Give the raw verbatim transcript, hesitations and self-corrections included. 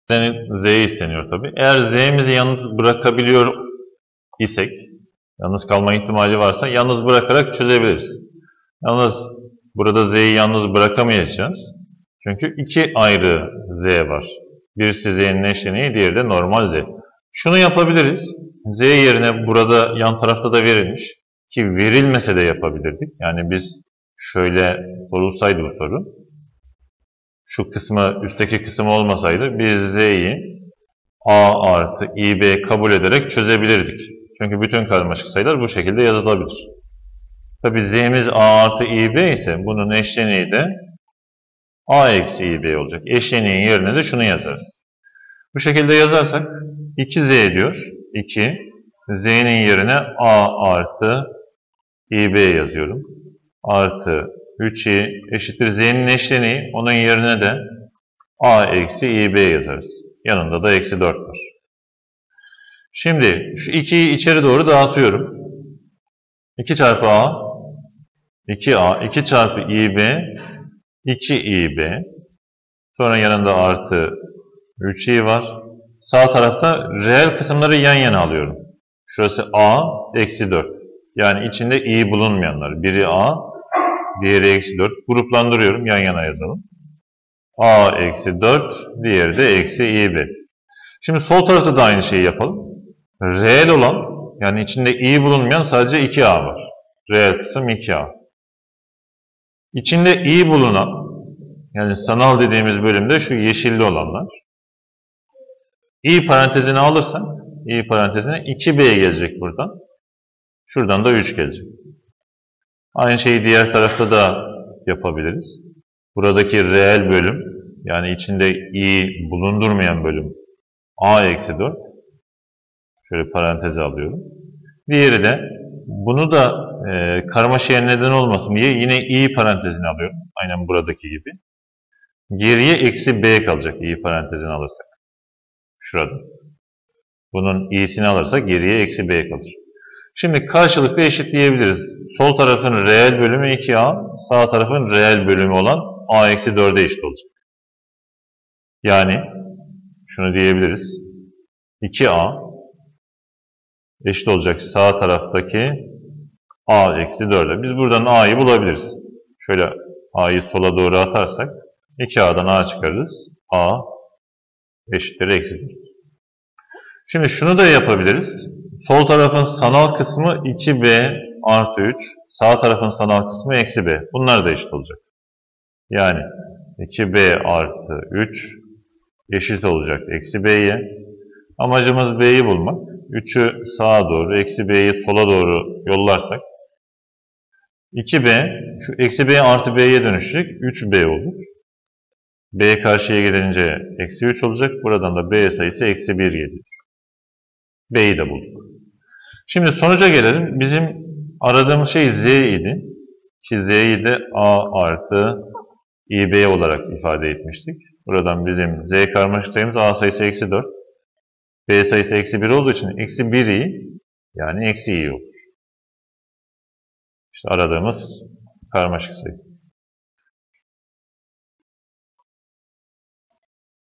Z isteniyor tabi. Eğer Z'mizi yalnız bırakabiliyor isek, yalnız kalma ihtimali varsa yalnız bırakarak çözebiliriz. Yalnız burada Z'yi yalnız bırakamayacağız. Çünkü iki ayrı Z var. Birisi Z'nin eşleniği, diğeri de normal Z. Şunu yapabiliriz. Z yerine burada yan tarafta da verilmiş. Ki verilmese de yapabilirdik. Yani biz şöyle sorulsaydı bu soru. Şu kısmı, üstteki kısım olmasaydı biz Z'yi A artı İ B kabul ederek çözebilirdik. Çünkü bütün karmaşık sayılar bu şekilde yazılabilir. Tabi Z'miz A artı İ B ise bunun eşleniği de A eksi İ B olacak. Eşleniğin yerine de şunu yazarız. Bu şekilde yazarsak iki Z diyor. iki. Z'nin yerine A artı İ B yazıyorum. Artı üç i eşittir Z'nin eşleniği. Onun yerine de A eksi İ B yazarız. Yanında da eksi dört var. Şimdi şu ikiyi içeri doğru dağıtıyorum. iki çarpı A, iki A, iki çarpı İ B, iki İ B. Sonra yanında artı üç i var. Sağ tarafta reel kısımları yan yana alıyorum. Şurası A, eksi dört. Yani içinde i bulunmayanlar. Biri A, diğeri eksi dört. Gruplandırıyorum, yan yana yazalım. A eksi dört, diğeri de eksi İ B. Şimdi sol tarafta da aynı şeyi yapalım. Reel olan, yani içinde i bulunmayan sadece iki a var. Reel kısım iki a. İçinde i bulunan, yani sanal dediğimiz bölümde şu yeşilli olanlar. I parantezini alırsak, i parantezine iki b gelecek buradan. Şuradan da üç gelecek. Aynı şeyi diğer tarafta da yapabiliriz. Buradaki reel bölüm, yani içinde i bulundurmayan bölüm a eksi dört. Şöyle paranteze alıyorum. Diğeri de bunu da e, karmaşaya neden olmasın diye yine i parantezini alıyorum. Aynen buradaki gibi. Geriye eksi b kalacak i parantezini alırsak. Şurada. Bunun i'sini alırsak geriye eksi b kalır. Şimdi karşılıklı eşitleyebiliriz. Sol tarafın reel bölümü iki a, sağ tarafın reel bölümü olan a eksi dörde eşit olacak. Yani şunu diyebiliriz. iki a eşit olacak sağ taraftaki a eksi dörde. Biz buradan a'yı bulabiliriz. Şöyle a'yı sola doğru atarsak iki a'dan a çıkarırız. A eşittir eksi dört. Şimdi şunu da yapabiliriz. Sol tarafın sanal kısmı iki b artı üç. Sağ tarafın sanal kısmı eksi b. Bunlar da eşit olacak. Yani iki b artı üç eşit olacak eksi b'ye. Amacımız b'yi bulmak. üçü sağa doğru, eksi b'yi sola doğru yollarsak iki b, şu eksi b artı b'ye dönüşecek. üç b olur. B karşıya gelince eksi üç olacak. Buradan da b sayısı eksi bir geliyor. B'yi de bulduk. Şimdi sonuca gelelim. Bizim aradığımız şey z idi. Ki z'yi de a artı İ B olarak ifade etmiştik. Buradan bizim z karmaşık sayımız a sayısı eksi dört. B sayısı eksi bir olduğu için eksi bir i, yani eksi i olur. İşte aradığımız karmaşık sayı.